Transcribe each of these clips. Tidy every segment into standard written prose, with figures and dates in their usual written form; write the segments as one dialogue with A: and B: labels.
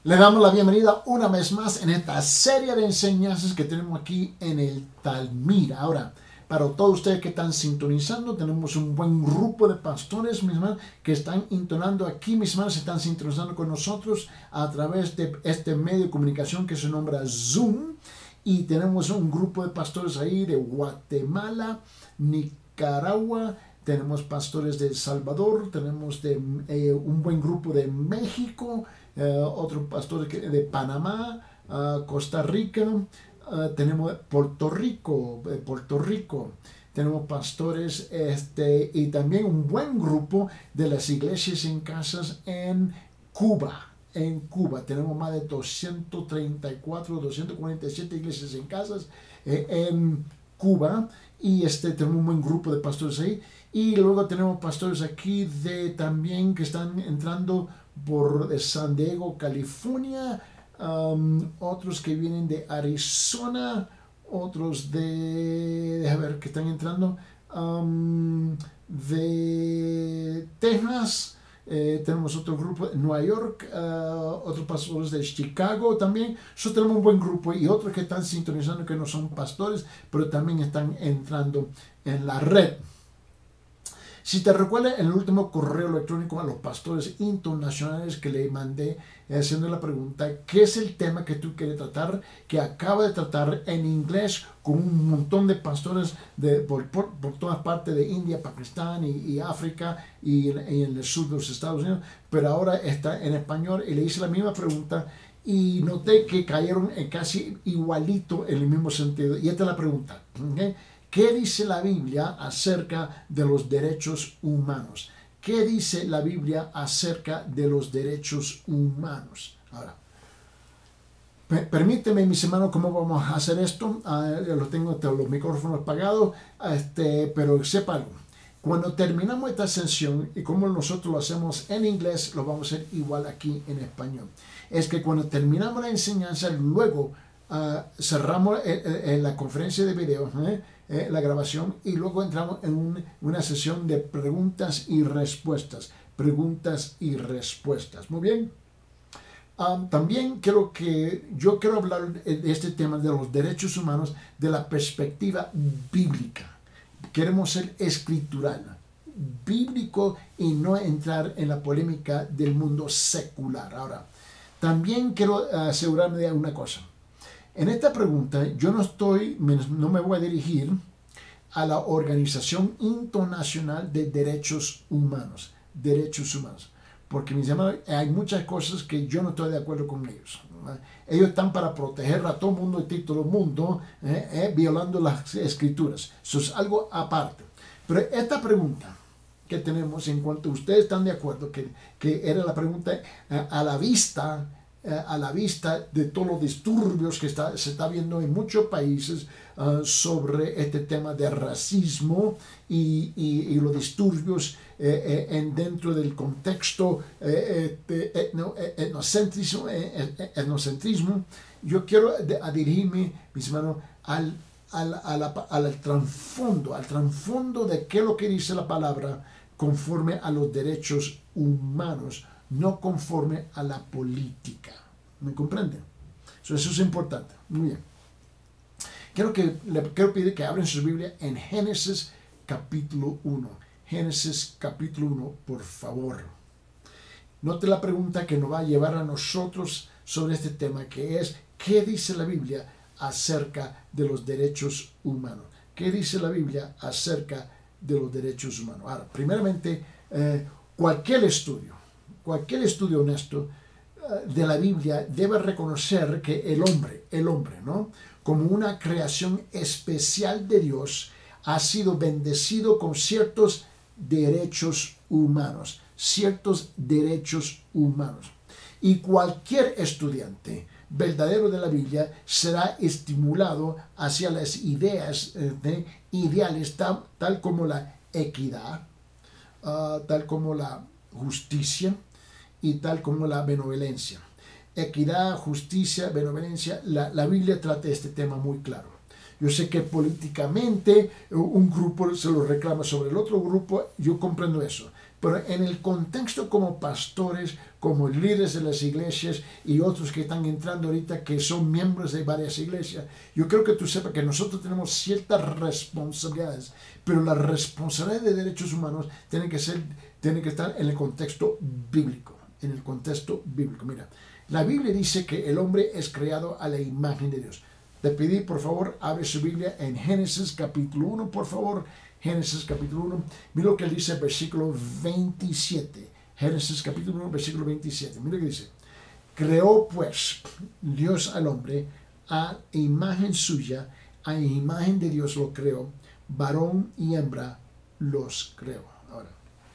A: Le damos la bienvenida una vez más en esta serie de enseñanzas que tenemos aquí en el Talmud. Ahora, para todos ustedes que están sintonizando, tenemos un buen grupo de pastores, mis hermanos, que están intonando aquí, mis hermanos, están sintonizando con nosotros a través de este medio de comunicación que se nombra Zoom. Y tenemos un grupo de pastores ahí de Guatemala, Nicaragua, tenemos pastores de El Salvador, tenemos un buen grupo de México, otro pastor de Panamá, Costa Rica, tenemos Puerto Rico, tenemos pastores y también un buen grupo de las iglesias en casas en Cuba. En Cuba tenemos más de 247 iglesias en casas en Cuba y tenemos un buen grupo de pastores ahí. Y luego tenemos pastores aquí también que están entrando por San Diego, California, otros que vienen de Arizona, otros déjame ver, que están entrando de Texas. Tenemos otro grupo de Nueva York, otros pastores de Chicago también. Tenemos un buen grupo y otros que están sintonizando que no son pastores, pero también están entrando en la red. Si te recuerdas en el último correo electrónico a los pastores internacionales que le mandé haciendo la pregunta, ¿qué es el tema que tú quieres tratar? Que acaba de tratar en inglés con un montón de pastores por todas partes de India, Pakistán y África y en el sur de los Estados Unidos, pero ahora está en español y le hice la misma pregunta y noté que cayeron casi igualito en el mismo sentido. Y esta es la pregunta, ¿okay? ¿Qué dice la Biblia acerca de los derechos humanos? ¿Qué dice la Biblia acerca de los derechos humanos? Ahora, permíteme, mis hermanos, cómo vamos a hacer esto. Tengo los micrófonos apagados, pero sepa algo. Cuando terminamos esta sesión, y como nosotros lo hacemos en inglés, lo vamos a hacer igual aquí en español. Es que cuando terminamos la enseñanza, luego cerramos la conferencia de video, la grabación, y luego entramos en una sesión de preguntas y respuestas. Muy bien. También yo quiero hablar de este tema de los derechos humanos de la perspectiva bíblica. Queremos ser escritural, bíblico, y no entrar en la polémica del mundo secular. Ahora, también quiero asegurarme de una cosa. En esta pregunta yo no me voy a dirigir a la Organización Internacional de Derechos Humanos, porque mis hermanos, hay muchas cosas que yo no estoy de acuerdo con ellos. Ellos están para proteger a todo el mundo y todo el mundo, violando las escrituras. Eso es algo aparte. Pero esta pregunta que tenemos, en cuanto ustedes están de acuerdo, que era la pregunta a la vista de todos los disturbios que se está viendo en muchos países sobre este tema de racismo y los disturbios dentro del contexto etnocentrismo. Yo quiero dirigirme, mis hermanos, al trasfondo de qué es lo que dice la palabra conforme a los derechos humanos, no conforme a la política. ¿Me comprenden? Eso es importante. Muy bien. Le quiero pedir que abran su Biblia en Génesis capítulo 1. Génesis capítulo 1, por favor. Note la pregunta que nos va a llevar a nosotros sobre este tema, que es, ¿qué dice la Biblia acerca de los derechos humanos? ¿Qué dice la Biblia acerca de los derechos humanos? Ahora, primeramente, cualquier estudio honesto de la Biblia debe reconocer que el hombre, ¿no?, como una creación especial de Dios, ha sido bendecido con ciertos derechos humanos. Y cualquier estudiante verdadero de la Biblia será estimulado hacia las ideas ideales, tal como la equidad, tal como la justicia, y tal como la benevolencia. Equidad, justicia, benevolencia, la Biblia trata este tema muy claro. Yo sé que políticamente un grupo se lo reclama sobre el otro grupo, yo comprendo eso, Pero en el contexto como pastores, como líderes de las iglesias y otros que están entrando ahorita que son miembros de varias iglesias, yo creo que tú sepas que nosotros tenemos ciertas responsabilidades, pero la responsabilidad de derechos humanos tiene que estar en el contexto bíblico. En el contexto bíblico. Mira, la Biblia dice que el hombre es creado a la imagen de Dios. Te pedí, por favor, abre su Biblia en Génesis capítulo 1, por favor. Génesis capítulo 1. Mira lo que dice el versículo 27. Génesis capítulo 1, versículo 27. Mira lo que dice. Creó pues Dios al hombre a imagen suya, a imagen de Dios lo creó, varón y hembra los creó. Ahora,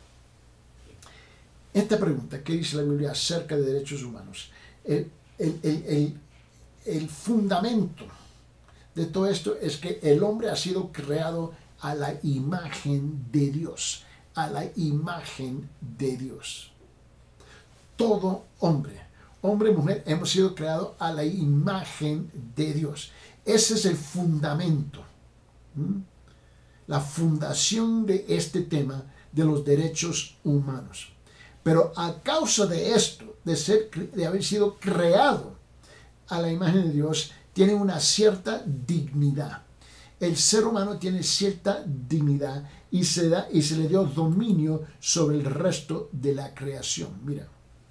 A: esta pregunta, ¿qué dice la Biblia acerca de derechos humanos? El fundamento de todo esto es que el hombre ha sido creado a la imagen de Dios, a la imagen de Dios. Todo hombre, hombre y mujer, hemos sido creados a la imagen de Dios. Ese es el fundamento, la fundación de este tema de los derechos humanos. Pero a causa de esto, de haber sido creado a la imagen de Dios, tiene una cierta dignidad. El ser humano tiene cierta dignidad y se le dio dominio sobre el resto de la creación. Mira,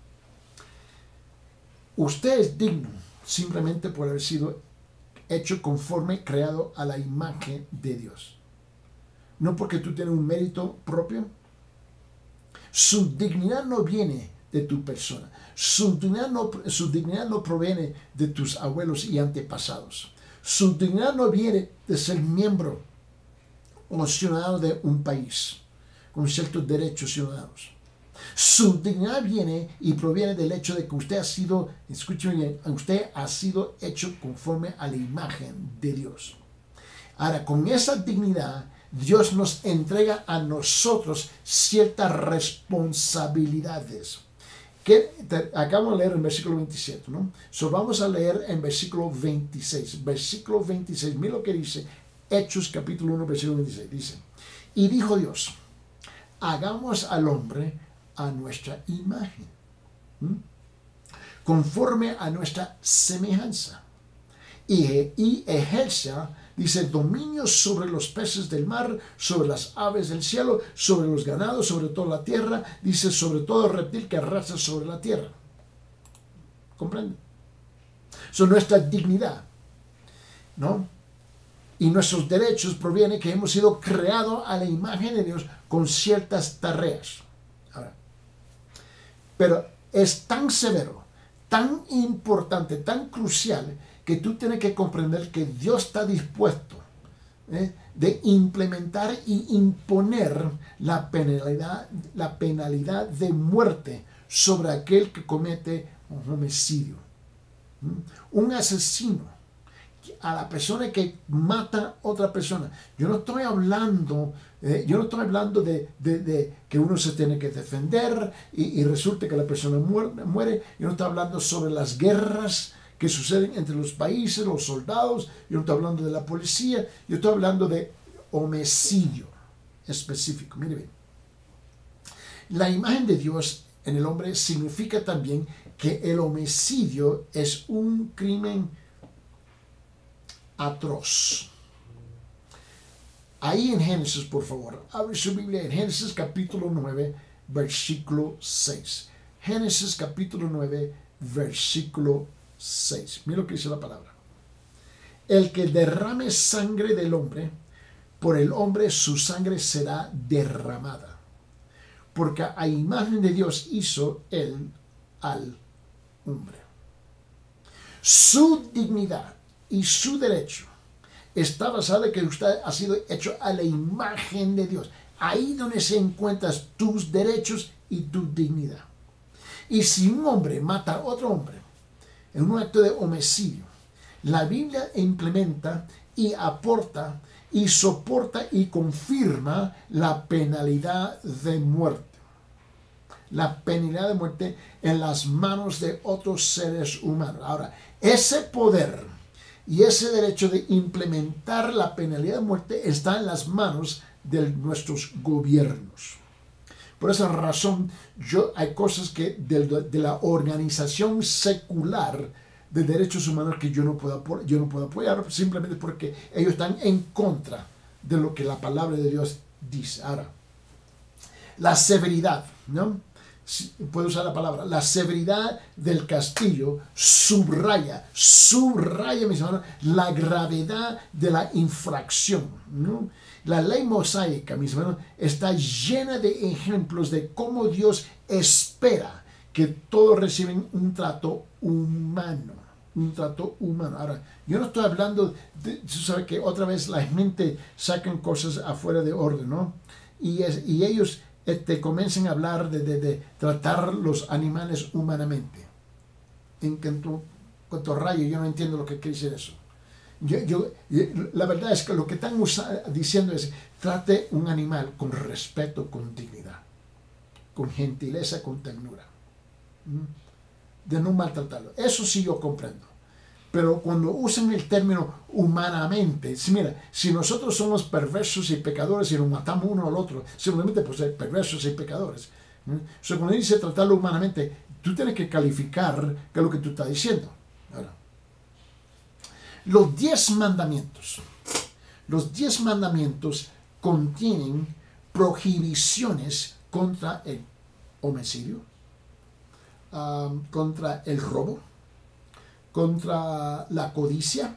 A: usted es digno simplemente por haber sido hecho conforme, creado a la imagen de Dios. No porque tú tienes un mérito propio. Su dignidad no viene de tu persona. Su dignidad no proviene de tus abuelos y antepasados. Su dignidad no viene de ser miembro o ciudadano de un país con ciertos derechos ciudadanos. Su dignidad viene y proviene del hecho de que usted ha sido, escúcheme bien, usted ha sido hecho conforme a la imagen de Dios. Ahora, con esa dignidad, Dios nos entrega a nosotros ciertas responsabilidades. Que acabamos de leer en versículo 27, ¿no? Vamos a leer en versículo 26. Versículo 26, mira lo que dice Hechos capítulo 1, versículo 26. Dice, y dijo Dios, hagamos al hombre a nuestra imagen, conforme a nuestra semejanza, y ejerza, dice, dominio sobre los peces del mar, sobre las aves del cielo, sobre los ganados, sobre toda la tierra, dice, sobre todo reptil que arrastra sobre la tierra. ¿Comprende? Nuestra dignidad, ¿no? Y nuestros derechos provienen que hemos sido creados a la imagen de Dios con ciertas tareas. Ahora, pero es tan severo, tan importante, tan crucial, que tú tienes que comprender que Dios está dispuesto de implementar y imponer la penalidad de muerte sobre aquel que comete un homicidio. Un asesino, a la persona que mata a otra persona. Yo no estoy hablando de que uno se tiene que defender y resulta que la persona muere. Yo no estoy hablando sobre las guerras que suceden entre los países, los soldados. Yo no estoy hablando de la policía. Yo estoy hablando de homicidio específico. Mire bien. La imagen de Dios en el hombre significa también que el homicidio es un crimen atroz. Ahí en Génesis, por favor, abre su Biblia en Génesis capítulo 9, versículo 6. Génesis capítulo 9, versículo 6. Mira lo que dice la palabra. El que derrame sangre del hombre, por el hombre su sangre será derramada. Porque a imagen de Dios hizo él al hombre. Su dignidad y su derecho está basado en que usted ha sido hecho a la imagen de Dios. Ahí donde se encuentran tus derechos y tu dignidad. Y si un hombre mata a otro hombre en un acto de homicidio, la Biblia implementa y aporta y soporta y confirma la penalidad de muerte. La penalidad de muerte en las manos de otros seres humanos. Ahora, ese poder y ese derecho de implementar la penalidad de muerte está en las manos de nuestros gobiernos. Por esa razón, hay cosas que de la organización secular de derechos humanos que yo no puedo apoyar simplemente porque ellos están en contra de lo que la palabra de Dios dice. Ahora, la severidad, ¿no? Puedo usar la palabra, la severidad del castigo subraya, mis hermanos, la gravedad de la infracción, ¿no? La ley mosaica, mis hermanos, está llena de ejemplos de cómo Dios espera que todos reciben un trato humano. Un trato humano. Ahora, yo no estoy hablando de, tú sabes que otra vez la gente sacan cosas afuera de orden, ¿no? Y ellos comienzan a hablar de tratar los animales humanamente. En cuanto rayo, yo no entiendo lo que quiere decir eso. La verdad es que lo que están diciendo es trate un animal con respeto, con dignidad, con gentileza, con ternura, de no maltratarlo. Eso sí yo comprendo. Pero cuando usan el término humanamente, mira, si nosotros somos perversos y pecadores y nos matamos uno al otro, simplemente por ser perversos y pecadores. O sea, cuando dice tratarlo humanamente, tú tienes que calificar qué es lo que tú estás diciendo. Ahora, los 10 mandamientos contienen prohibiciones contra el homicidio, contra el robo, contra la codicia,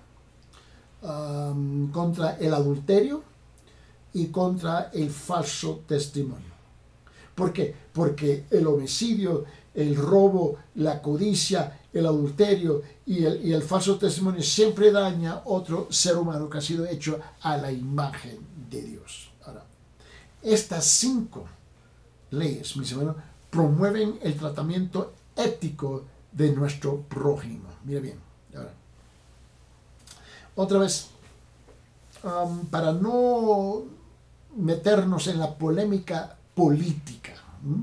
A: contra el adulterio y contra el falso testimonio. ¿Por qué? Porque el homicidio, el robo, la codicia, el adulterio y el falso testimonio siempre daña a otro ser humano que ha sido hecho a la imagen de Dios. Ahora, estas 5 leyes, mis hermanos, promueven el tratamiento ético de nuestro prójimo. Mira bien. Ahora, otra vez, para no meternos en la polémica política,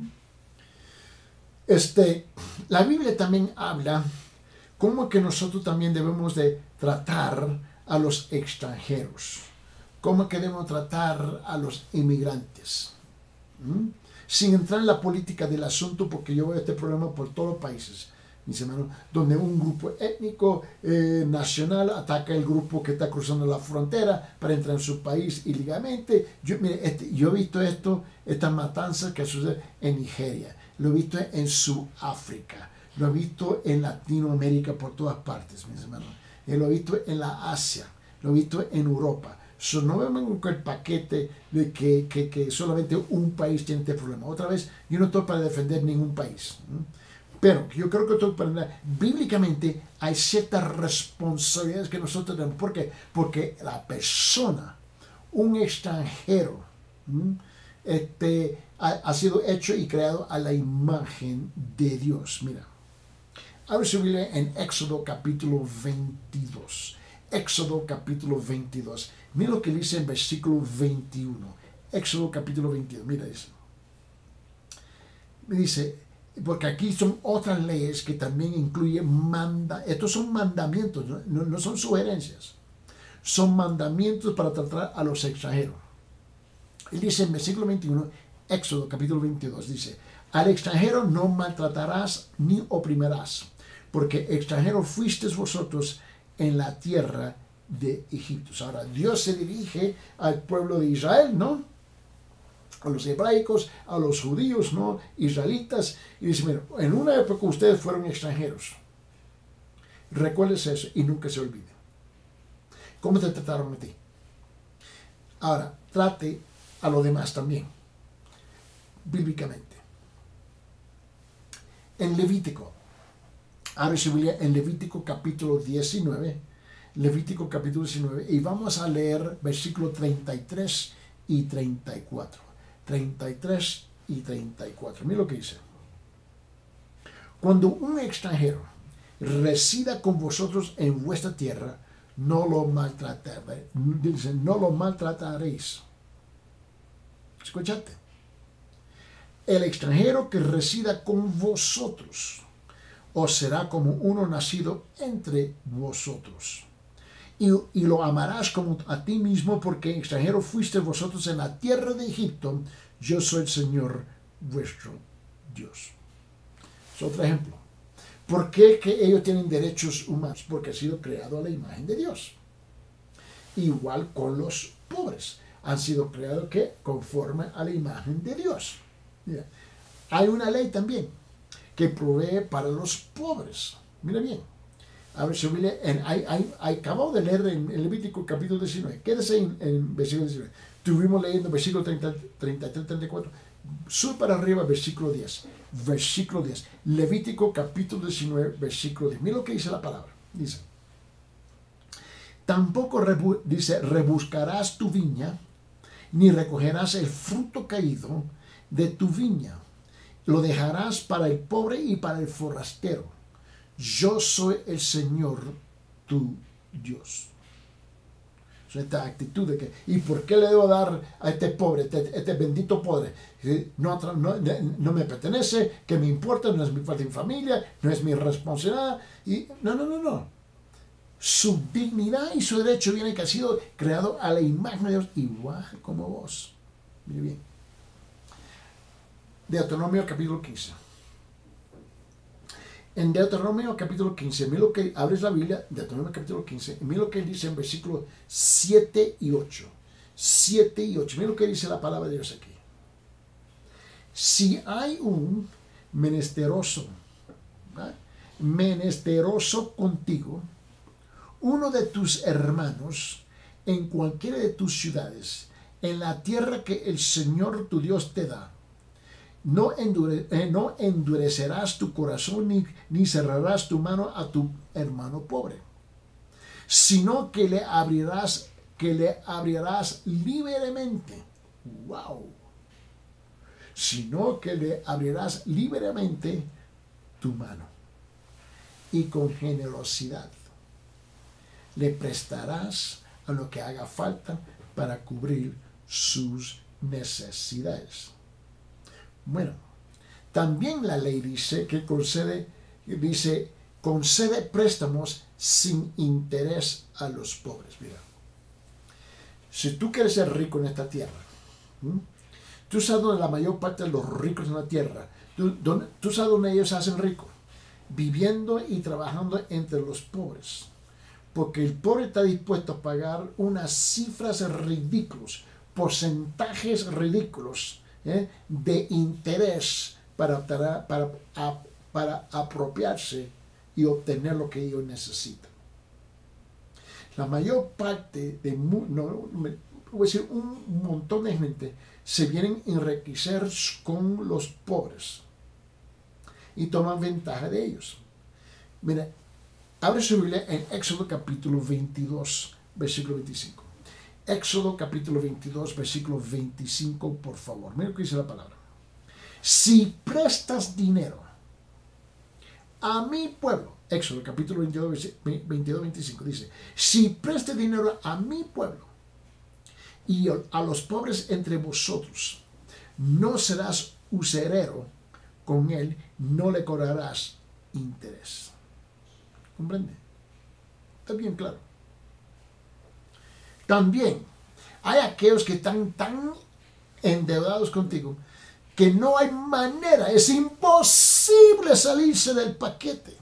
A: la Biblia también habla cómo que nosotros también debemos de tratar a los extranjeros, cómo que debemos tratar a los inmigrantes, sin entrar en la política del asunto, porque yo veo este problema por todos los países, mis hermanos, donde un grupo étnico nacional ataca el grupo que está cruzando la frontera para entrar en su país ilegalmente. Yo he visto estas matanzas que suceden en Nigeria, lo he visto en Sudáfrica, lo he visto en Latinoamérica por todas partes, mis hermanos, lo he visto en la Asia, lo he visto en Europa. No vemos con el paquete de que solamente un país tiene este problema. Otra vez, yo no estoy para defender ningún país, pero yo creo que bíblicamente hay ciertas responsabilidades que nosotros tenemos. ¿Por qué? Porque la persona, un extranjero, ha sido hecho y creado a la imagen de Dios. Mira, abre su Biblia en Éxodo capítulo 22. Éxodo capítulo 22. Mira lo que dice en versículo 21. Éxodo capítulo 22. Mira eso. Me dice, porque aquí son otras leyes que también incluyen estos son mandamientos, no son sugerencias. Son mandamientos para tratar a los extranjeros. Él dice en versículo 21, Éxodo capítulo 22, dice, al extranjero no maltratarás ni oprimirás, porque extranjeros fuisteis vosotros en la tierra de Egipto. Ahora, Dios se dirige al pueblo de Israel, ¿no? A los hebraicos, a los judíos, ¿no? Israelitas, y dice, mira, en una época ustedes fueron extranjeros. Recuérdese eso y nunca se olvide. ¿Cómo te trataron a ti? Ahora, trate a los demás también, bíblicamente. En Levítico, abre su Biblia en Levítico capítulo 19, Levítico capítulo 19, y vamos a leer versículos 33 y 34. 33 y 34. Mira lo que dice. Cuando un extranjero resida con vosotros en vuestra tierra, no lo maltrataréis. Dice, no lo maltrataréis. Escúchate. El extranjero que resida con vosotros os será como uno nacido entre vosotros. Y lo amarás como a ti mismo, porque extranjero fuiste vosotros en la tierra de Egipto. Yo soy el Señor vuestro Dios. Es otro ejemplo. ¿Por qué que ellos tienen derechos humanos? Porque ha sido creado a la imagen de Dios. Igual con los pobres. Han sido creados ¿qué? Conforme a la imagen de Dios. Mira, hay una ley también que provee para los pobres. Mira bien. A ver si acabo de leer en Levítico capítulo 19. Quédese en versículo 19. Estuvimos leyendo versículo 33, 34. Sube para arriba, versículo 10. Versículo 10. Levítico capítulo 19, versículo 10. Mira lo que dice la palabra. Dice. Tampoco rebuscarás tu viña, ni recogerás el fruto caído de tu viña. Lo dejarás para el pobre y para el forastero. Yo soy el Señor tu Dios. O sea, esta actitud de que, ¿y por qué le debo dar a este pobre, este bendito pobre? No me pertenece, que me importa, no es mi parte de familia, no es mi responsabilidad. Y no. Su dignidad y su derecho viene que ha sido creado a la imagen de Dios, igual como vos. Mire bien. Deuteronomio capítulo 15. En Deuteronomio capítulo 15, mira lo que abres la Biblia, Deuteronomio capítulo 15, y mira lo que dice en versículos 7 y 8. 7 y 8. Mira lo que dice la palabra de Dios aquí. Si hay un menesteroso, ¿verdad? Menesteroso contigo, uno de tus hermanos, en cualquiera de tus ciudades, en la tierra que el Señor tu Dios te da, no endurecerás tu corazón ni cerrarás tu mano a tu hermano pobre, sino que le abrirás libremente. ¡Wow! Sino que le abrirás libremente tu mano y con generosidad le prestarás a lo que haga falta para cubrir sus necesidades. Bueno, también la ley dice que concede préstamos sin interés a los pobres. Mira, si tú quieres ser rico en esta tierra, tú sabes donde la mayor parte de los ricos en la tierra, tú sabes donde ellos se hacen ricos, viviendo y trabajando entre los pobres. Porque el pobre está dispuesto a pagar unas cifras ridículas, porcentajes ridículos, de interés para apropiarse y obtener lo que ellos necesitan. La mayor parte de, voy a decir, un montón de gente se vienen a enriquecer con los pobres y toman ventaja de ellos. Mira, abre su Biblia en Éxodo capítulo 22, versículo 25. Éxodo capítulo 22, versículo 25, por favor. Mira lo que dice la palabra. Si prestas dinero a mi pueblo, Éxodo capítulo 22, 25, dice, si prestas dinero a mi pueblo y a los pobres entre vosotros, no serás usurero con él, no le cobrarás interés. ¿Comprende? Está bien claro. También hay aquellos que están tan endeudados contigo que no hay manera, es imposible salirse del paquete.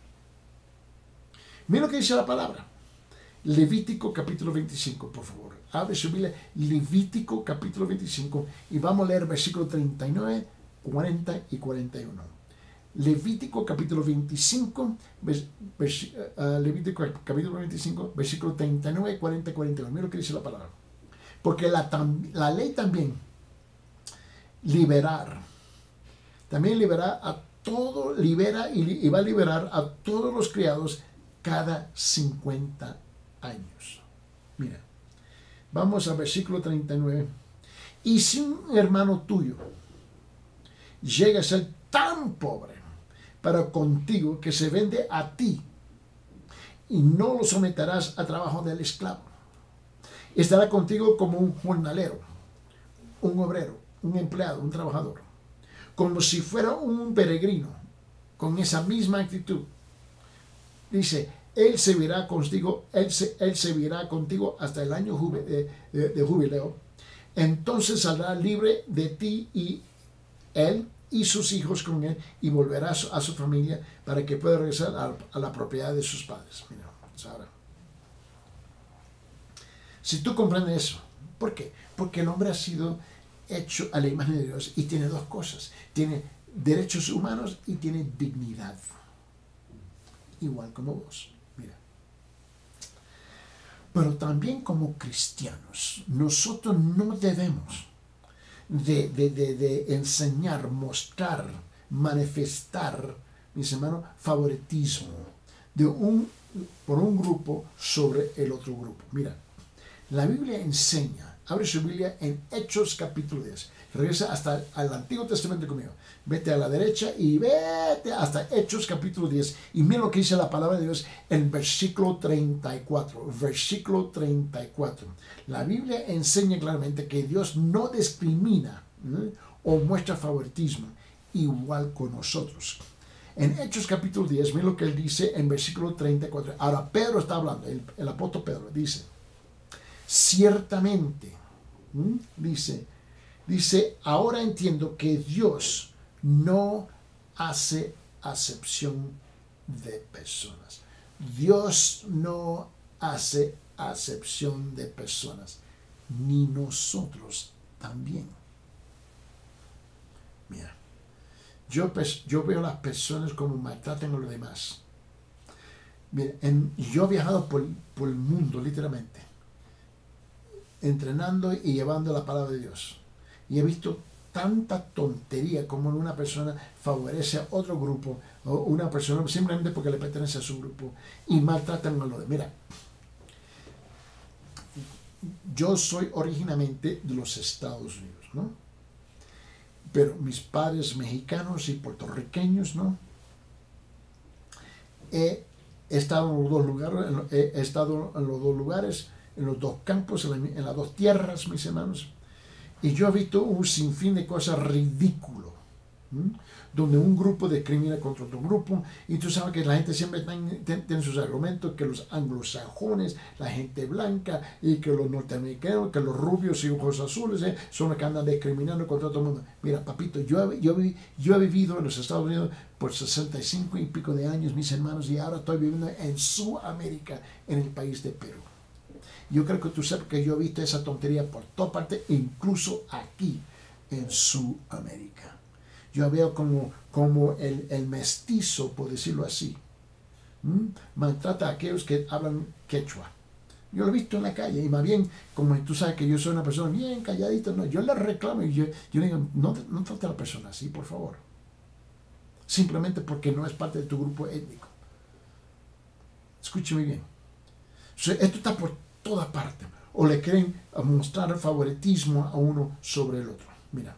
A: Mira lo que dice la palabra. Levítico capítulo 25, por favor. Abre su Biblia, Levítico capítulo 25, y vamos a leer versículos 39, 40 y 41. Levítico capítulo 25, Levítico capítulo 25, versículo 39, 40 y 41. Mira lo que dice la palabra. Porque la ley también libera a todo, libera y va a liberar a todos los criados cada 50 años. Mira, vamos al versículo 39. Y si un hermano tuyo llega a ser tan pobre para contigo que se vende a ti y no lo someterás a trabajo del esclavo, estará contigo como un jornalero, un obrero, un empleado, un trabajador, como si fuera un peregrino, con esa misma actitud. Dice, él se verá contigo, él se verá contigo hasta el año de jubileo. Entonces saldrá libre de ti y él y sus hijos con él, y volverá a su familia para que pueda regresar a la propiedad de sus padres. Mira, ahora, si tú comprendes eso, ¿por qué? Porque el hombre ha sido hecho a la imagen de Dios y tiene dos cosas: tiene derechos humanos y tiene dignidad, igual como vos. Mira, pero también como cristianos nosotros no debemos de enseñar, mostrar, manifestar, mis hermanos, favoritismo por un grupo sobre el otro grupo. Mira, la Biblia enseña, abre su Biblia en Hechos capítulo 10, regresa hasta al Antiguo Testamento conmigo, vete a la derecha y vete hasta Hechos capítulo 10 y mira lo que dice la palabra de Dios en versículo 34, versículo 34. La Biblia enseña claramente que Dios no discrimina, ¿eh?, o muestra favoritismo, igual con nosotros. En Hechos capítulo 10, mira lo que él dice en versículo 34. Ahora Pedro está hablando, el apóstol Pedro dice: ciertamente, dice, ahora entiendo que Dios no hace acepción de personas. Dios no hace acepción de personas, ni nosotros también. Mira, yo veo a las personas como maltratan a los demás. Mira, yo he viajado por el mundo, literalmente, entrenando y llevando la palabra de Dios. Y he visto tanta tontería como una persona favorece a otro grupo, o una persona simplemente porque le pertenece a su grupo, y maltratan a los demás. Mira, yo soy originalmente de los Estados Unidos, ¿no? Pero mis padres mexicanos y puertorriqueños, ¿no? He estado en los dos lugares, en los dos campos, en las dos tierras, mis hermanos. Y yo he visto un sinfín de cosas ridículas, donde un grupo discrimina contra otro grupo, y tú sabes que la gente siempre tiene sus argumentos, que los anglosajones, la gente blanca, y que los norteamericanos, que los rubios y ojos azules son los que andan discriminando contra todo el mundo. Mira, papito, yo he vivido en los Estados Unidos por 65 y pico de años, mis hermanos, y ahora estoy viviendo en Sudamérica, en el país de Perú. Yo creo que tú sabes que yo he visto esa tontería por toda parte, incluso aquí en Sudamérica. Yo veo como el mestizo, por decirlo así, maltrata a aquellos que hablan quechua. Yo lo he visto en la calle, y más bien, como tú sabes que yo soy una persona bien calladita, no, yo le reclamo y yo le digo: no trate a la persona así, por favor. Simplemente porque no es parte de tu grupo étnico. Escúcheme bien. Esto está por toda parte, o le quieren mostrar favoritismo a uno sobre el otro. Mira,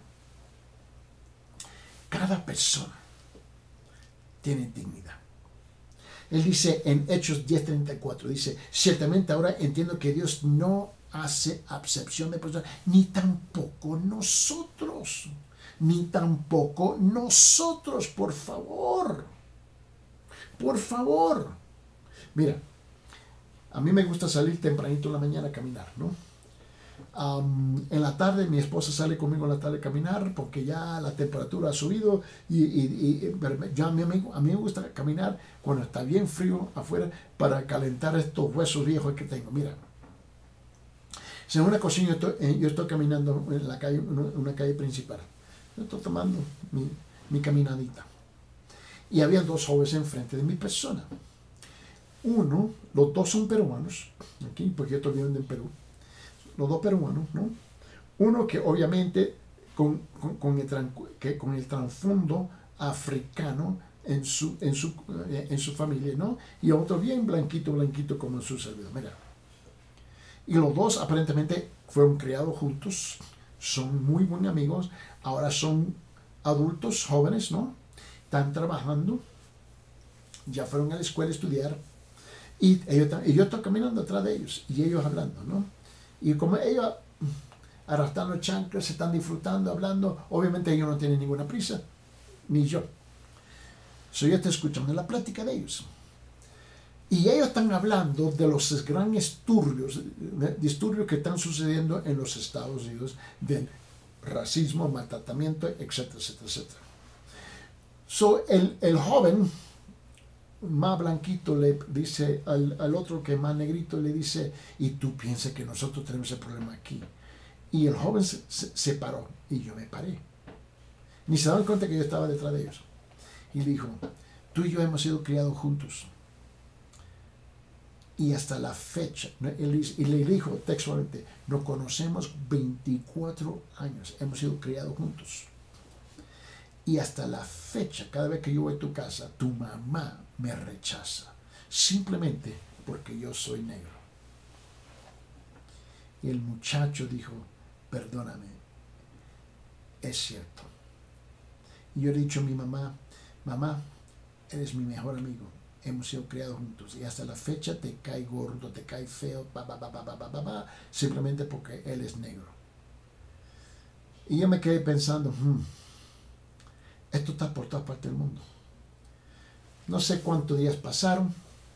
A: cada persona tiene dignidad. Él dice en Hechos 10:34, dice: ciertamente ahora entiendo que Dios no hace acepción de personas, ni tampoco nosotros, por favor, mira, a mí me gusta salir tempranito en la mañana a caminar, ¿no? En la tarde mi esposa sale conmigo en la tarde a caminar porque ya la temperatura ha subido y a mí me gusta caminar cuando está bien frío afuera para calentar estos huesos viejos que tengo. Mira, en una cocina yo estoy caminando en la calle, una calle principal. Yo estoy tomando mi caminadita y había dos jóvenes enfrente de mi persona. Los dos son peruanos, aquí, porque yo estoy viviendo en Perú. Los dos peruanos, ¿no? Uno que obviamente con el trasfondo africano en su familia, ¿no? Y otro bien blanquito como su servidor. Mira. Y los dos aparentemente fueron criados juntos, son muy buenos amigos, ahora son adultos, jóvenes, ¿no? Están trabajando, ya fueron a la escuela a estudiar, y yo estoy caminando atrás de ellos, y ellos hablando, ¿no? Y como ellos arrastrando chanclas, se están disfrutando, hablando, obviamente ellos no tienen ninguna prisa, ni yo. Yo estoy escuchando la plática de ellos. Y ellos están hablando de los grandes disturbios que están sucediendo en los Estados Unidos, racismo, maltratamiento, etcétera, etcétera, etcétera. So, el joven más blanquito le dice al otro que es más negrito, le dice, y tú piensas que nosotros tenemos el problema aquí. Y el joven se paró y yo me paré. Ni se daban cuenta que yo estaba detrás de ellos. Y dijo, tú y yo hemos sido criados juntos. Y hasta la fecha, y le dijo textualmente, nos conocemos 24 años, hemos sido criados juntos. Y hasta la fecha, cada vez que yo voy a tu casa, tu mamá me rechaza, simplemente porque yo soy negro. Y el muchacho dijo, perdóname, es cierto. Y yo le he dicho a mi mamá, mamá, eres mi mejor amigo, hemos sido criados juntos y hasta la fecha te cae gordo, te cae feo, simplemente porque él es negro. Y yo me quedé pensando, esto está por todas partes del mundo. No sé cuántos días pasaron.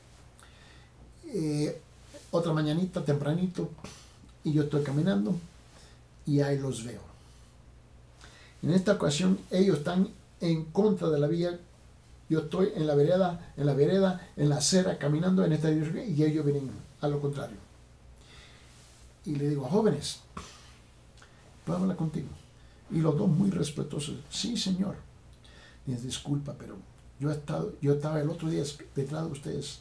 A: Otra mañanita, tempranito, y yo estoy caminando y ahí los veo. En esta ocasión ellos están en contra de la vía. Yo estoy en la vereda, en la acera, caminando en esta dirección y ellos vienen a lo contrario. Y le digo, jóvenes, ¿puedo hablar contigo? Y los dos muy respetuosos, sí señor. Y dice, disculpa, pero yo estaba el otro día detrás de ustedes.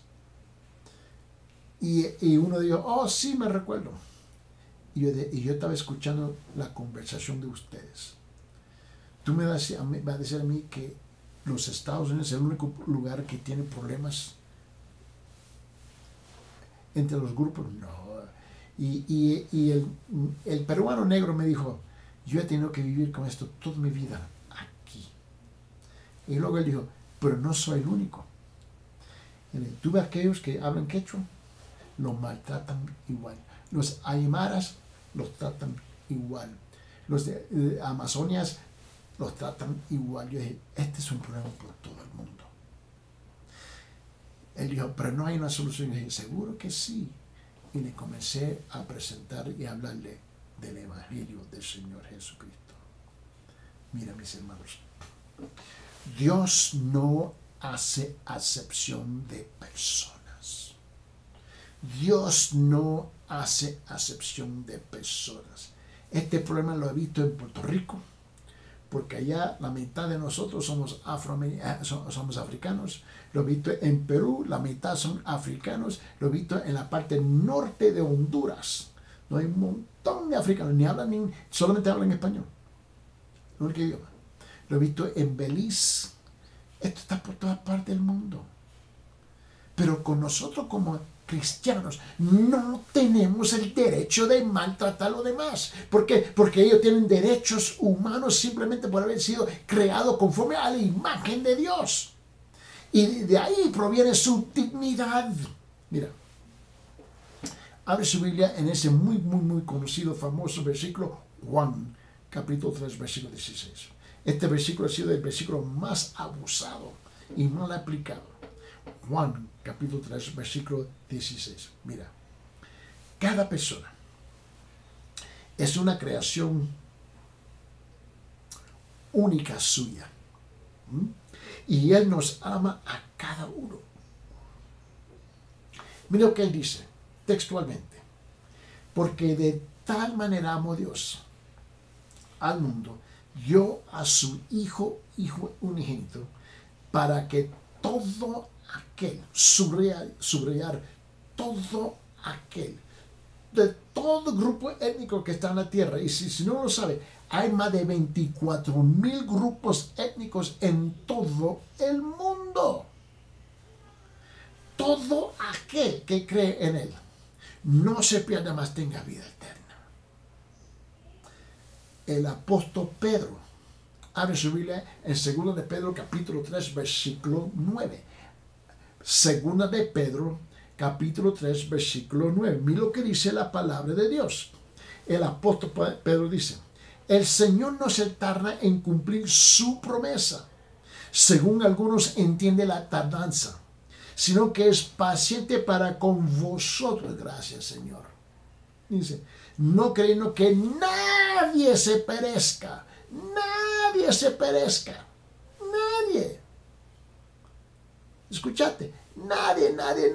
A: Y uno dijo, oh sí, me recuerdo. Y yo estaba escuchando la conversación de ustedes. Tú me vas a decir a mí que los Estados Unidos es el único lugar que tiene problemas entre los grupos. No. Y el peruano negro me dijo, yo he tenido que vivir con esto toda mi vida aquí. Y luego él dijo, pero no soy el único. Tú ves aquellos que hablan quechua, los maltratan igual. Los aymaras los tratan igual. Los de Amazonias los tratan igual. Yo dije, este es un problema por todo el mundo. Él dijo, pero no hay una solución. Yo dije, seguro que sí. Y le comencé a presentar y a hablarle del Evangelio del Señor Jesucristo. Mira, mis hermanos, Dios no hace acepción de personas. Dios no hace acepción de personas. Este problema lo he visto en Puerto Rico, porque allá la mitad de nosotros somos africanos. Lo he visto en Perú, la mitad son africanos. Lo he visto en la parte norte de Honduras. No hay un montón de africanos, solamente hablan español. No es el idioma. Lo he visto en Belice. Esto está por todas partes del mundo. Pero con nosotros como cristianos no tenemos el derecho de maltratar a los demás. ¿Por qué? Porque ellos tienen derechos humanos simplemente por haber sido creados conforme a la imagen de Dios. Y de ahí proviene su dignidad. Mira, abre su Biblia en ese muy conocido, famoso versículo, Juan, capítulo 3, versículo 16. Este versículo ha sido el versículo más abusado y mal aplicado. Juan, capítulo 3, versículo 16. Mira, cada persona es una creación única suya. Y Él nos ama a cada uno. Mira lo que Él dice textualmente. Porque de tal manera amó Dios al mundo, dio a su Hijo unigénito, para que todo aquel, subrayar todo aquel, de todo grupo étnico que está en la tierra, y si no lo sabe, hay más de 24,000 grupos étnicos en todo el mundo. Todo aquel que cree en Él no se pierda, más tenga vida eterna. El apóstol Pedro, abre su Biblia en 2 de Pedro capítulo 3 versículo 9. 2 de Pedro capítulo 3 versículo 9. Mira lo que dice la palabra de Dios. El apóstol Pedro dice: el Señor no se tarda en cumplir su promesa, según algunos entienden la tardanza, sino que es paciente para con vosotros. Gracias, Señor. Dice, no creyendo que nadie se perezca. Nadie se perezca. Nadie. Escúchate. Nadie.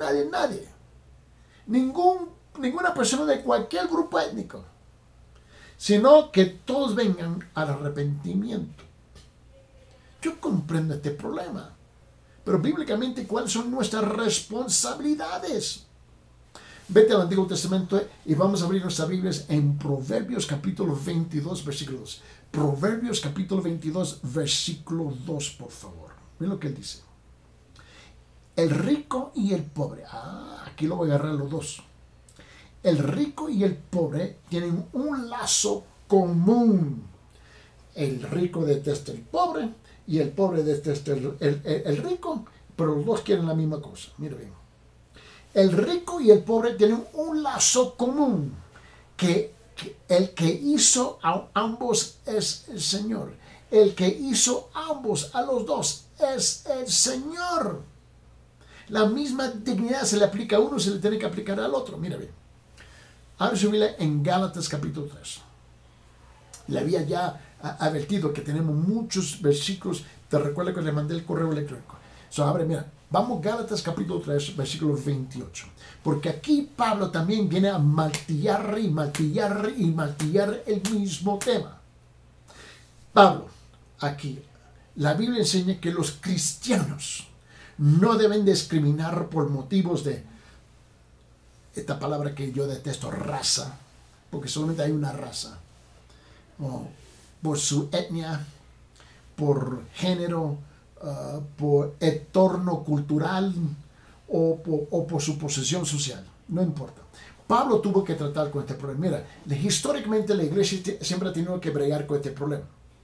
A: Ninguna persona de cualquier grupo étnico. Sino que todos vengan al arrepentimiento. Yo comprendo este problema. Pero bíblicamente, ¿cuáles son nuestras responsabilidades? Vete al Antiguo Testamento y vamos a abrir nuestras Biblias en Proverbios capítulo 22, versículo 2. Proverbios capítulo 22, versículo 2, por favor. Miren lo que él dice. El rico y el pobre. Aquí lo voy a agarrar los dos. El rico y el pobre tienen un lazo común. El rico detesta al pobre y el pobre detesta el rico, pero los dos quieren la misma cosa. Mira bien. El rico y el pobre tienen un lazo común, que el que hizo a ambos es el Señor. El que hizo ambos, a los dos, es el Señor. La misma dignidad se le aplica a uno, se le tiene que aplicar al otro. Mira bien. Abre su Biblia en Gálatas capítulo 3. Le había ya advertido que tenemos muchos versículos. Te recuerdo que le mandé el correo electrónico. Mira, vamos Gálatas capítulo 3, versículo 28. Porque aquí Pablo también viene a martillar el mismo tema. Pablo, aquí, la Biblia enseña que los cristianos no deben discriminar por motivos de, esta palabra que yo detesto, raza, porque solamente hay una raza, o por su etnia, por género, por entorno cultural o por su posición social, no importa. Pablo tuvo que tratar con este problema. Mira, históricamente la iglesia siempre ha tenido que bregar con este problema.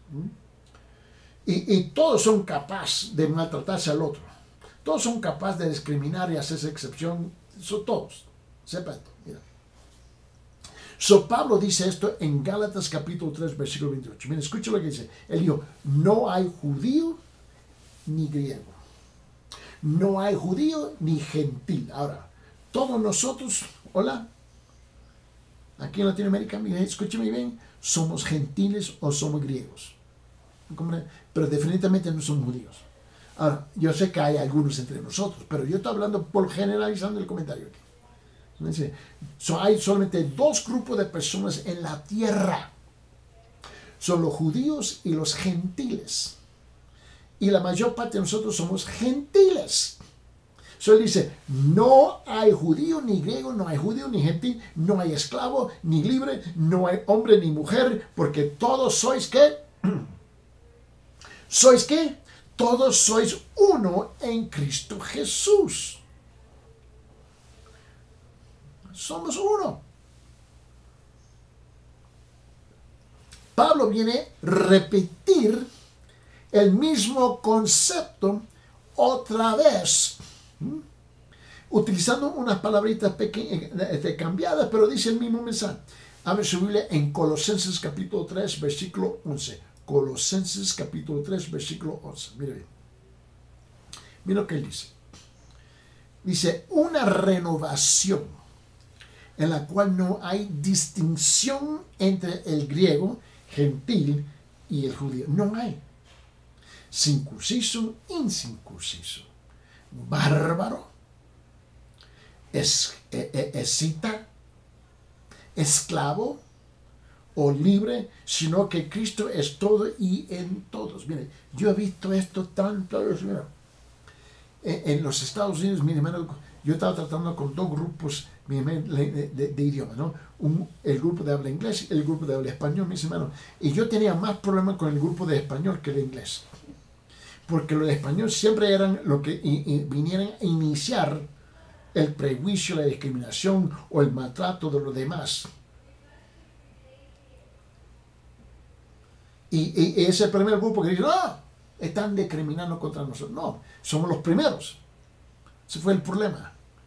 A: Y todos son capaces de maltratarse al otro. Todos son capaces de discriminar y hacerse excepción. Son todos. Sepa esto, mira. Pablo dice esto en Gálatas capítulo 3, versículo 28. Mira, escucha lo que dice. Él dijo, no hay judío ni griego. No hay judío ni gentil. Ahora, todos nosotros, hola, aquí en Latinoamérica, escúcheme bien, somos gentiles o somos griegos. Pero definitivamente no somos judíos. Ahora, yo sé que hay algunos entre nosotros, pero yo estoy hablando por generalizando el comentario aquí. Hay solamente dos grupos de personas en la tierra. Son los judíos y los gentiles. Y la mayor parte de nosotros somos gentiles. Él dice, no hay judío ni griego, no hay judío ni gentil, no hay esclavo ni libre, no hay hombre ni mujer, porque todos sois ¿qué? ¿Sois qué? Todos sois uno en Cristo Jesús. Somos uno. Pablo viene a repetir el mismo concepto otra vez, utilizando unas palabritas cambiadas, pero dice el mismo mensaje. Abre su Biblia en Colosenses capítulo 3, versículo 11. Colosenses capítulo 3, versículo 11. Mire bien. Mira lo que él dice. Dice, una renovación en la cual no hay distinción entre el griego, gentil y el judío. No hay. Circunciso, incircunciso. Bárbaro, escita, esclavo o libre, sino que Cristo es todo y en todos. Miren, yo he visto esto tantas veces. En los Estados Unidos, mi hermano, yo estaba tratando con dos grupos de idioma, ¿no? El grupo de habla inglés y el grupo de habla español, mis hermanos. Y yo tenía más problemas con el grupo de español que el de inglés. Porque los de español siempre eran lo que vinieran a iniciar el prejuicio, la discriminación o el maltrato de los demás. Y ese es el primer grupo que dice, no, están discriminando contra nosotros. No, somos los primeros. Ese fue el problema.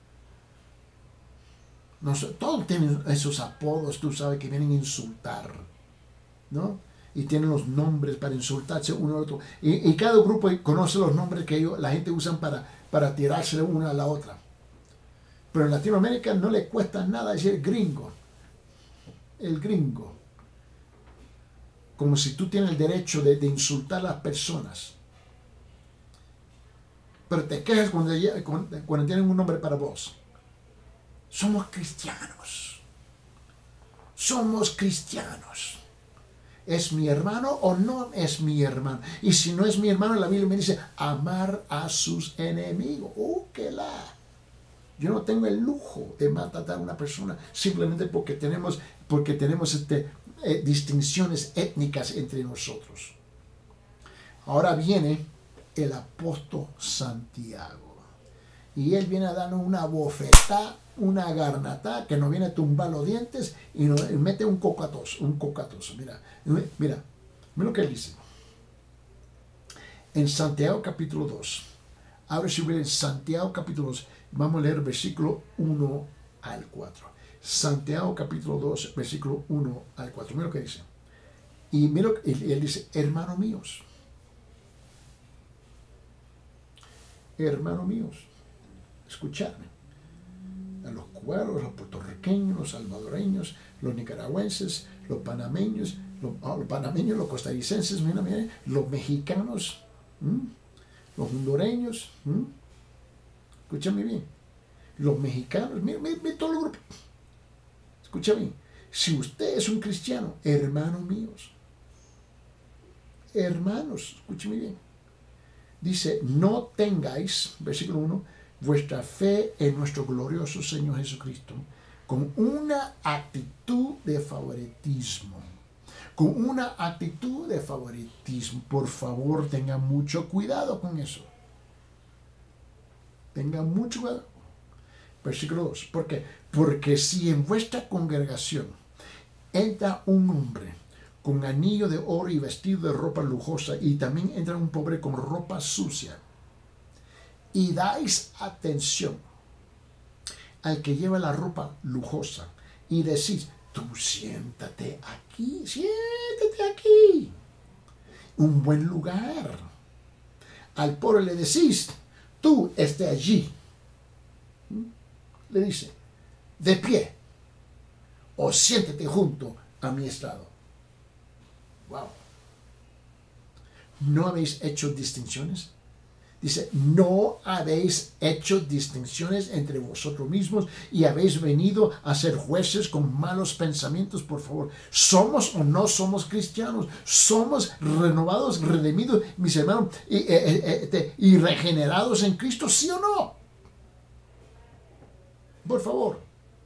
A: Todos tienen esos apodos, tú sabes, que vienen a insultar, ¿no? Y tienen los nombres para insultarse uno al otro. Y cada grupo conoce los nombres que la gente usa para tirarse una a la otra. Pero en Latinoamérica no le cuesta nada decir gringo. el gringo, como si tú tienes el derecho de insultar a las personas. Pero te quejas cuando tienen un nombre para vos. Somos cristianos. Somos cristianos. ¿Es mi hermano o no es mi hermano? Y si no es mi hermano, la Biblia me dice amar a sus enemigos. ¡Qué la! Yo no tengo el lujo de matar a una persona simplemente porque tenemos distinciones étnicas entre nosotros. Ahora viene el apóstol Santiago. Y él viene a darnos una bofetada, una garnatada que nos viene a tumbar los dientes y nos mete un cocatoso. Mira lo que él dice. En Santiago capítulo 2. Abre su Biblia en Santiago capítulo 2. Vamos a leer versículo 1 al 4. Santiago capítulo 2, versículo 1 al 4. Mira lo que dice. Y él dice, hermanos míos, escuchadme. A los cubanos, los puertorriqueños, los salvadoreños, los nicaragüenses, los panameños, los costarricenses, mira, los mexicanos, los hondureños, escúchame bien, los mexicanos, mira todo el grupo. Escúchame, si usted es un cristiano, hermanos míos, hermanos, escúchame bien. Dice, no tengáis, versículo 1, vuestra fe en nuestro glorioso Señor Jesucristo con una actitud de favoritismo. Con una actitud de favoritismo. Por favor, tengan mucho cuidado con eso. Tengan mucho cuidado. Versículo 2. ¿Por qué? Porque si en vuestra congregación entra un hombre con anillo de oro y vestido de ropa lujosa, y también entra un pobre con ropa sucia, y dais atención al que lleva la ropa lujosa, y decís, tú siéntate aquí, un buen lugar. Al pobre le decís, tú esté allí. Le dice, de pie, o siéntate junto a mi estrado. Wow. ¿No habéis hecho distinciones? Dice, no habéis hecho distinciones entre vosotros mismos y habéis venido a ser jueces con malos pensamientos. Por favor, ¿somos o no somos cristianos? ¿Somos renovados, redimidos, mis hermanos, y regenerados en Cristo? ¿Sí o no? Por favor.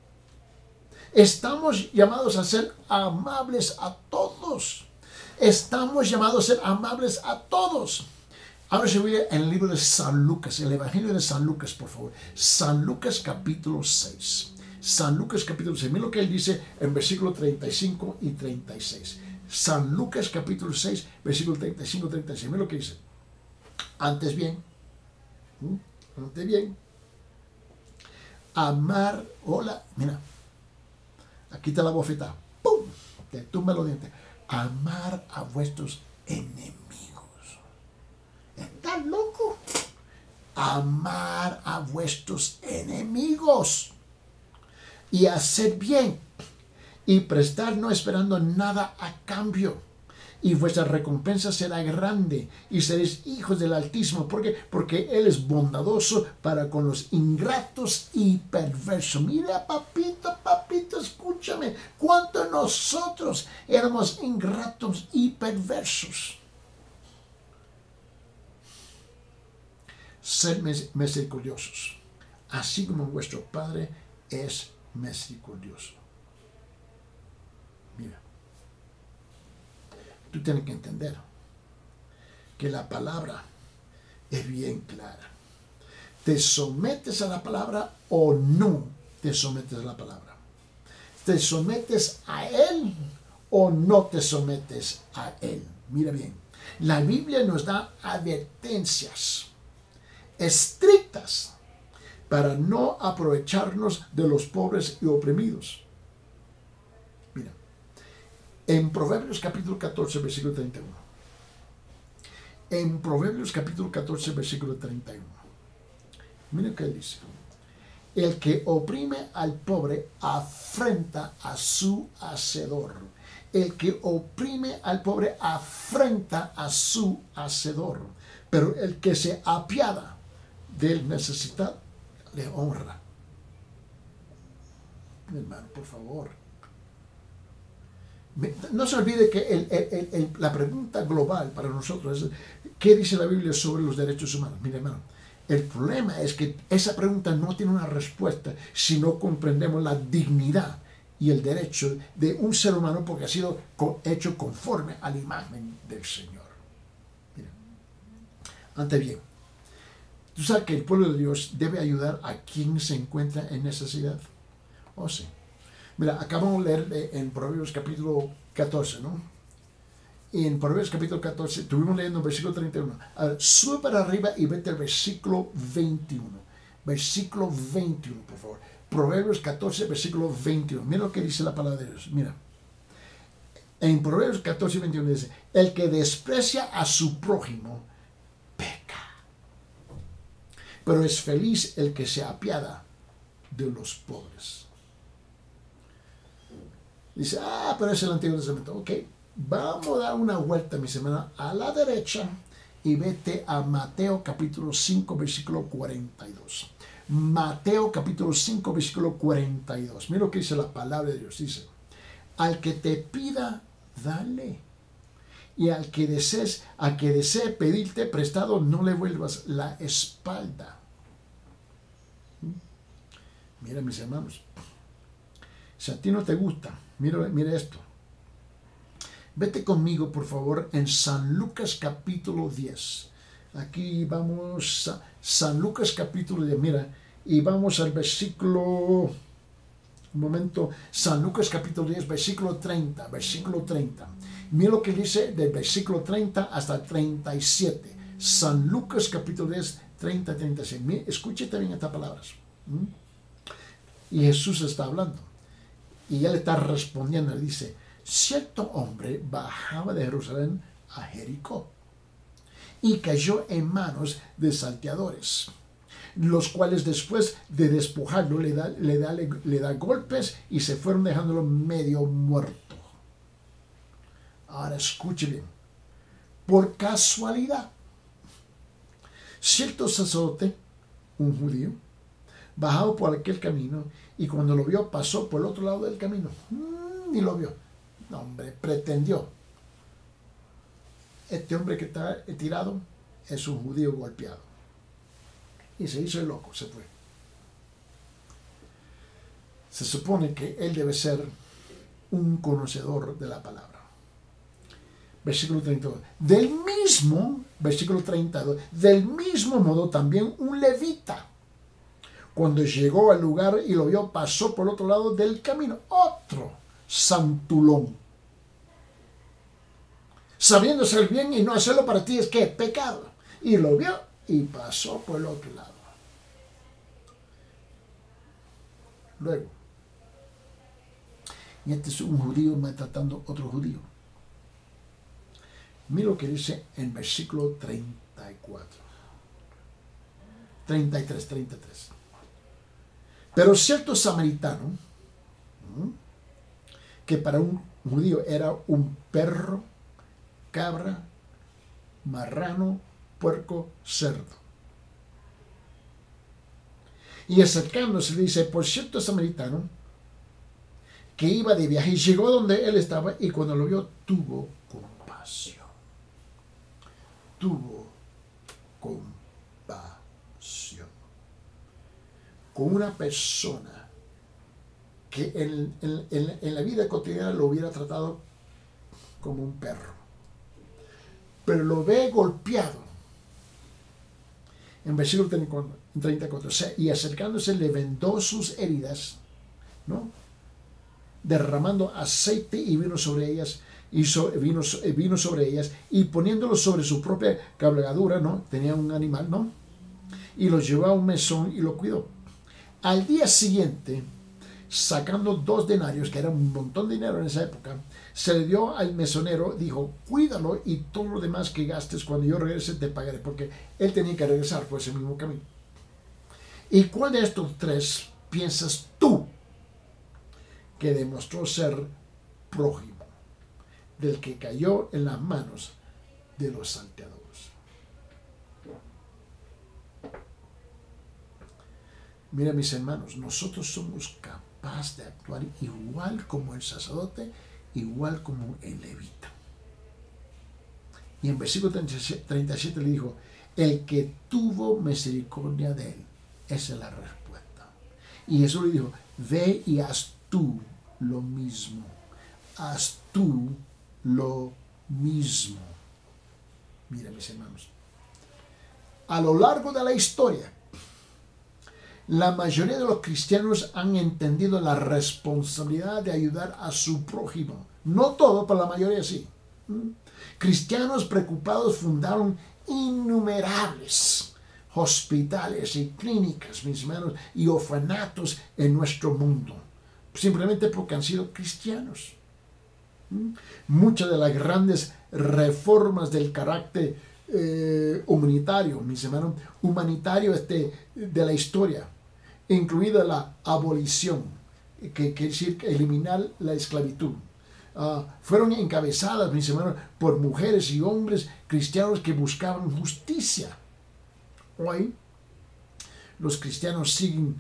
A: Estamos llamados a ser amables a todos. Estamos llamados a ser amables a todos. Ahora se ve en el libro de San Lucas, el Evangelio de San Lucas, por favor. San Lucas capítulo 6. San Lucas capítulo 6. Mira lo que él dice en versículos 35 y 36. San Lucas capítulo 6, versículos 35 y 36. Mira lo que dice. Antes bien, amar, hola, mira, aquí está la bofetada, ¡pum!, te tumba los dientes. Amar a vuestros enemigos. ¿Estás loco? Amar a vuestros enemigos y hacer bien y prestar no esperando nada a cambio, y vuestra recompensa será grande y seréis hijos del Altísimo. ¿Por qué? Porque Él es bondadoso para con los ingratos y perversos. Mira, papito, escúchame. ¿Cuántos nosotros éramos ingratos y perversos? Sed misericordiosos, así como vuestro Padre es misericordioso. Mira, tú tienes que entender que la palabra es bien clara. ¿Te sometes a la palabra o no te sometes a la palabra? ¿Te sometes a Él o no te sometes a Él? Mira bien, la Biblia nos da advertencias estrictas para no aprovecharnos de los pobres y oprimidos. Mira, en Proverbios capítulo 14, versículo 31. En Proverbios capítulo 14, versículo 31. Mira lo que él dice. El que oprime al pobre afrenta a su hacedor. El que oprime al pobre afrenta a su hacedor. Pero el que se apiada del necesitado le honra. Mi hermano, por favor. No se olvide que la pregunta global para nosotros es: ¿qué dice la Biblia sobre los derechos humanos? Mire, hermano, el problema es que esa pregunta no tiene una respuesta si no comprendemos la dignidad y el derecho de un ser humano, porque ha sido hecho conforme a la imagen del Señor. Mira, ante bien, ¿tú sabes que el pueblo de Dios debe ayudar a quien se encuentra en necesidad? Oh, sí. Mira, acabamos de leer en Proverbios capítulo 14, ¿no? Y en Proverbios capítulo 14, estuvimos leyendo el versículo 31. A ver, sube para arriba y vete al versículo 21. Versículo 21, por favor. Proverbios 14, versículo 21. Mira lo que dice la palabra de Dios. Mira. En Proverbios 14, 21 dice: el que desprecia a su prójimo, peca. Pero es feliz el que se apiada de los pobres. Dice: pero es el Antiguo Testamento. Ok, vamos a dar una vuelta, mis hermanos, a la derecha y vete a Mateo capítulo 5, versículo 42. Mateo capítulo 5, versículo 42. Mira lo que dice la palabra de Dios. Dice: al que te pida, dale. Y al que desee pedirte prestado, no le vuelvas la espalda. Mira, mis hermanos, si a ti no te gusta, mira esto. Vete conmigo, por favor, en San Lucas capítulo 10. Aquí vamos a San Lucas capítulo 10, mira, y vamos al versículo, un momento, San Lucas capítulo 10, versículo 30, versículo 30. Mira lo que dice del versículo 30 hasta el 37. San Lucas capítulo 10, 30, 36. Escúchate bien estas palabras. Y Jesús está hablando. Y él está respondiendo, le dice: cierto hombre bajaba de Jerusalén a Jericó y cayó en manos de salteadores, los cuales después de despojarlo le da golpes y se fueron dejándolo medio muerto. Ahora escuche bien. Por casualidad, cierto sacerdote, un judío, bajaba por aquel camino, y cuando lo vio pasó por el otro lado del camino. Ni lo vio. No, hombre, pretendió. Este hombre que está tirado es un judío golpeado. Y se hizo el loco, se fue. Se supone que él debe ser un conocedor de la palabra. Versículo 32. Versículo 32. Del mismo modo también un levita, cuando llegó al lugar y lo vio, pasó por el otro lado del camino. Otro santulón. Sabiendo hacer bien y no hacerlo para ti es que es pecado. Y lo vio y pasó por el otro lado. Luego, y este es un judío maltratando a otro judío. Mira lo que dice en versículo 34. 33. Pero cierto samaritano, que para un judío era un perro, cabra, marrano, puerco, cerdo. Y acercándose le dice: por cierto samaritano, que iba de viaje y llegó donde él estaba, y cuando lo vio tuvo compasión. Tuvo compasión. Con una persona que en la vida cotidiana lo hubiera tratado como un perro, pero lo ve golpeado. En versículo 34, y acercándose le vendó sus heridas, ¿no?, derramando aceite y vino sobre ellas, vino sobre ellas, y poniéndolo sobre su propia cabalgadura, ¿no?, tenía un animal, ¿no?, y lo llevó a un mesón y lo cuidó. Al día siguiente, sacando 2 denarios, que era un montón de dinero en esa época, se le dio al mesonero, dijo: cuídalo y todo lo demás que gastes, cuando yo regrese te pagaré, porque él tenía que regresar por ese mismo camino. ¿Y cuál de estos tres piensas tú que demostró ser prójimo del que cayó en las manos de los salteadores? Mira, mis hermanos, nosotros somos capaces de actuar igual como el sacerdote, igual como el levita. Y en versículo 37 le dijo, el que tuvo misericordia de él. Esa es la respuesta. Y Jesús le dijo, ve y haz tú lo mismo. Haz tú lo mismo. Mira, mis hermanos, a lo largo de la historia, la mayoría de los cristianos han entendido la responsabilidad de ayudar a su prójimo. No todo, pero la mayoría sí. Cristianos preocupados fundaron innumerables hospitales y clínicas, mis hermanos, y orfanatos en nuestro mundo, simplemente porque han sido cristianos. Muchas de las grandes reformas del carácter humanitario, mis hermanos, de la historia, incluida la abolición, que quiere decir eliminar la esclavitud, fueron encabezadas, mis hermanos, por mujeres y hombres cristianos que buscaban justicia. Hoy los cristianos siguen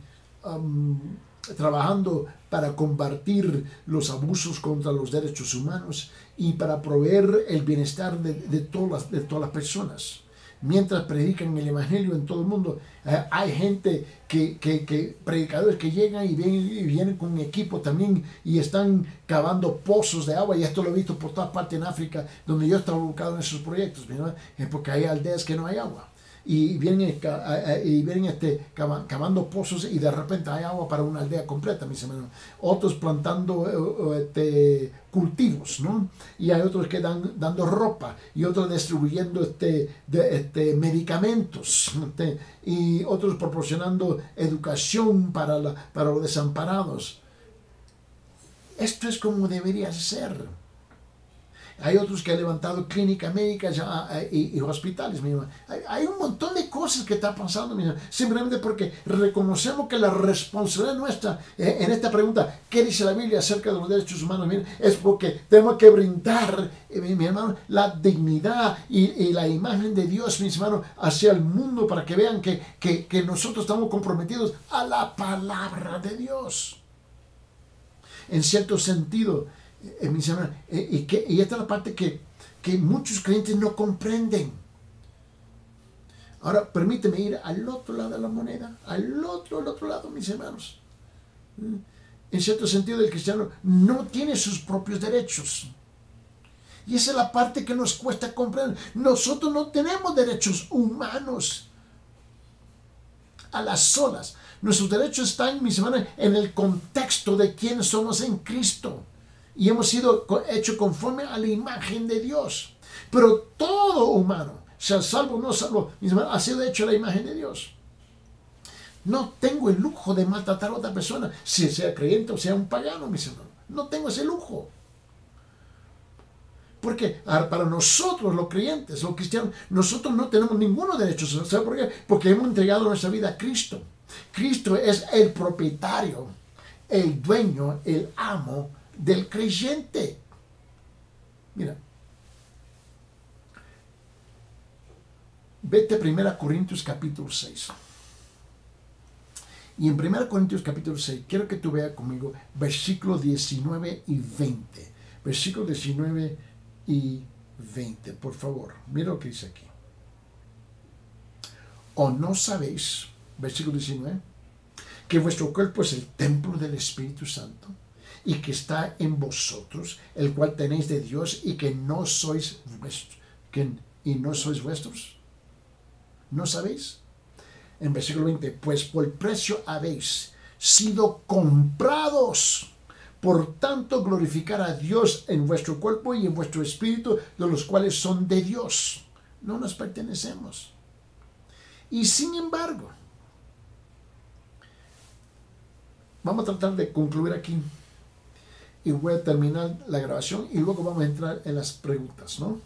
A: trabajando para combatir los abusos contra los derechos humanos y para proveer el bienestar de todas las personas. Mientras predican el evangelio en todo el mundo, hay gente predicadores que llegan y vienen con un equipo también y están cavando pozos de agua, y esto lo he visto por todas partes en África, donde yo he estado involucrado en esos proyectos, ¿verdad? Porque hay aldeas que no hay agua. Y vienen cavando pozos y de repente hay agua para una aldea completa, mis hermanos. Otros plantando cultivos, ¿no? Y hay otros que dando ropa, y otros distribuyendo medicamentos, y otros proporcionando educación para los desamparados. Esto es como debería ser. Hay otros que han levantado clínicas médicas y hospitales. Hay un montón de cosas que están pasando, simplemente porque reconocemos que la responsabilidad nuestra en esta pregunta, ¿qué dice la Biblia acerca de los derechos humanos? Es porque tenemos que brindar, mi hermano, la dignidad y la imagen de Dios, mis hermanos, hacia el mundo, para que vean que nosotros estamos comprometidos a la palabra de Dios. En cierto sentido, mis hermanos, y esta es la parte que muchos creyentes no comprenden. Ahora permíteme ir al otro lado de la moneda, al otro lado, mis hermanos. En cierto sentido, el cristiano no tiene sus propios derechos. Y esa es la parte que nos cuesta comprender. Nosotros no tenemos derechos humanos a las solas. Nuestros derechos están, mis hermanos, en el contexto de quién somos en Cristo. Y hemos sido hechos conforme a la imagen de Dios. Pero todo humano, sea salvo o no salvo, mis hermanos, ha sido hecho a la imagen de Dios. No tengo el lujo de maltratar a otra persona, si sea creyente o sea un pagano, mis hermanos. No tengo ese lujo. Porque para nosotros, los creyentes, los cristianos, nosotros no tenemos ninguno derecho. ¿Sabe por qué? Porque hemos entregado nuestra vida a Cristo. Cristo es el propietario, el dueño, el amo del creyente. Mira, vete a 1 Corintios capítulo 6. Y en 1 Corintios capítulo 6, quiero que tú veas conmigo versículos 19 y 20. Versículos 19 y 20, por favor. Mira lo que dice aquí. ¿O no sabéis, versículo 19, que vuestro cuerpo es el templo del Espíritu Santo, y que está en vosotros, el cual tenéis de Dios, y que no sois vuestros? ¿Y no sois vuestros? ¿No sabéis? En versículo 20, pues por precio habéis sido comprados. Por tanto, glorificar a Dios en vuestro cuerpo y en vuestro espíritu, de los cuales son de Dios. No nos pertenecemos. Y sin embargo, vamos a tratar de concluir aquí. Y voy a terminar la grabación y luego vamos a entrar en las preguntas, ¿no?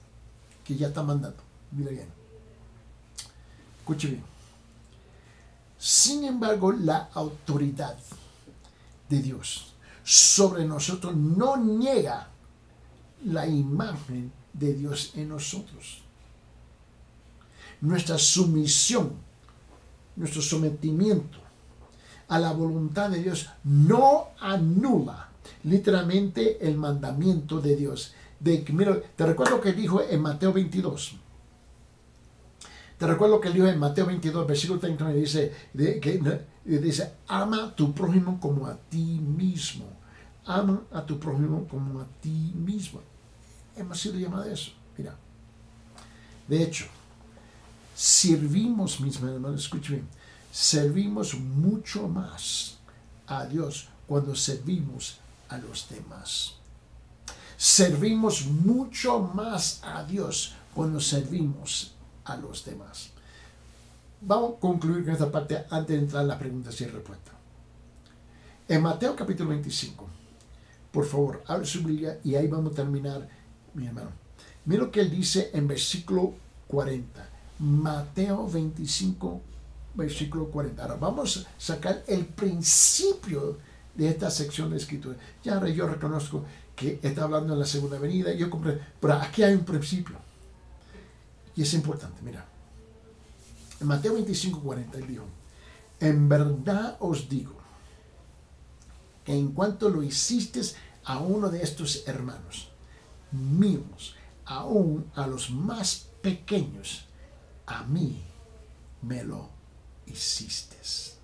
A: Que ya está mandando. Mira bien. Escuche bien. Sin embargo, la autoridad de Dios sobre nosotros no niega la imagen de Dios en nosotros. Nuestra sumisión, nuestro sometimiento a la voluntad de Dios no anula literalmente el mandamiento de Dios. Mira, te recuerdo que dijo en Mateo 22. Te recuerdo que él dijo en Mateo 22, versículo 39, dice, ama a tu prójimo como a ti mismo. Ama a tu prójimo como a ti mismo. Hemos sido llamados a eso. Mira. De hecho, servimos, mis hermanos, escuchen bien, servimos mucho más a Dios cuando servimos a los demás. Servimos mucho más a Dios cuando servimos a los demás. Vamos a concluir con esta parte antes de entrar en las preguntas y respuestas. En Mateo capítulo 25, por favor, abre su Biblia y ahí vamos a terminar, mi hermano. Mira lo que él dice en versículo 40. Mateo 25, versículo 40. Ahora vamos a sacar el principio de esta sección de escritura. Ya ahora yo reconozco que está hablando en la segunda venida, yo comprendo, pero aquí hay un principio. Y es importante, mira. En Mateo 25, 40, él dijo, en verdad os digo, que en cuanto lo hiciste a uno de estos hermanos míos, aún a los más pequeños, a mí me lo hiciste.